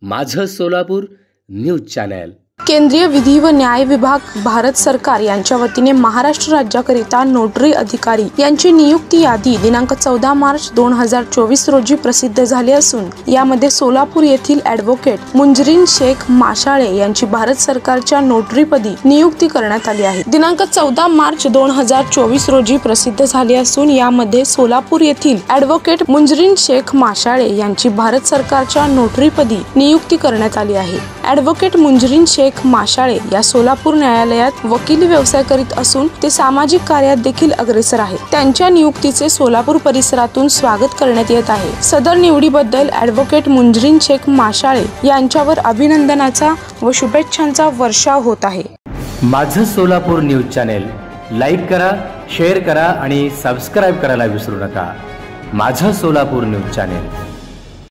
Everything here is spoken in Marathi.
माझं सोलापूर न्यूज चॅनल। केंद्रीय विधी व न्याय विभाग भारत सरकार यांच्या वतीने महाराष्ट्र राज्याकरिता नोटरी अधिकारी यांची नियुक्ती यादी दिनांक 14 मार्च 2024 रोजी प्रसिद्ध झाली असून यामध्ये सोलापूर येथील ॲडव्होकेट मुंजरीन शेख माशाळे यांची भारत सरकारच्या नोटरीपदी नियुक्ती करण्यात आली आहे। दिनांक 14 मार्च 2024 रोजी प्रसिद्ध झाली असून यामध्ये सोलापूर येथील ॲडव्होकेट मुंजरीन शेख माशाळे यांची भारत सरकारच्या नोटरीपदी नियुक्ती करण्यात आली आहे। ॲडव्होकेट मुंजरीन शेख माशाळे या सोलापूर न्यायालयात वकिली व्यवसाय करीत असून ते सामाजिक कार्यात देखील अग्रेसर आहेत। त्यांच्या नियुक्तीचे सोलापूर परिसरातून स्वागत करण्यात येत आहे। सदर निवडीबद्दल ॲडव्होकेट मुंजरीन शेख माशाळे यांच्यावर अभिनंदनाचा व शुभेच्छांचा वर्षाव होत आहे। माझं सोलापूर न्यूज चॅनल लाईक करा, शेअर करा आणि सबस्क्राइब करायला विसरू नका। माझं सोलापूर न्यूज चॅनल।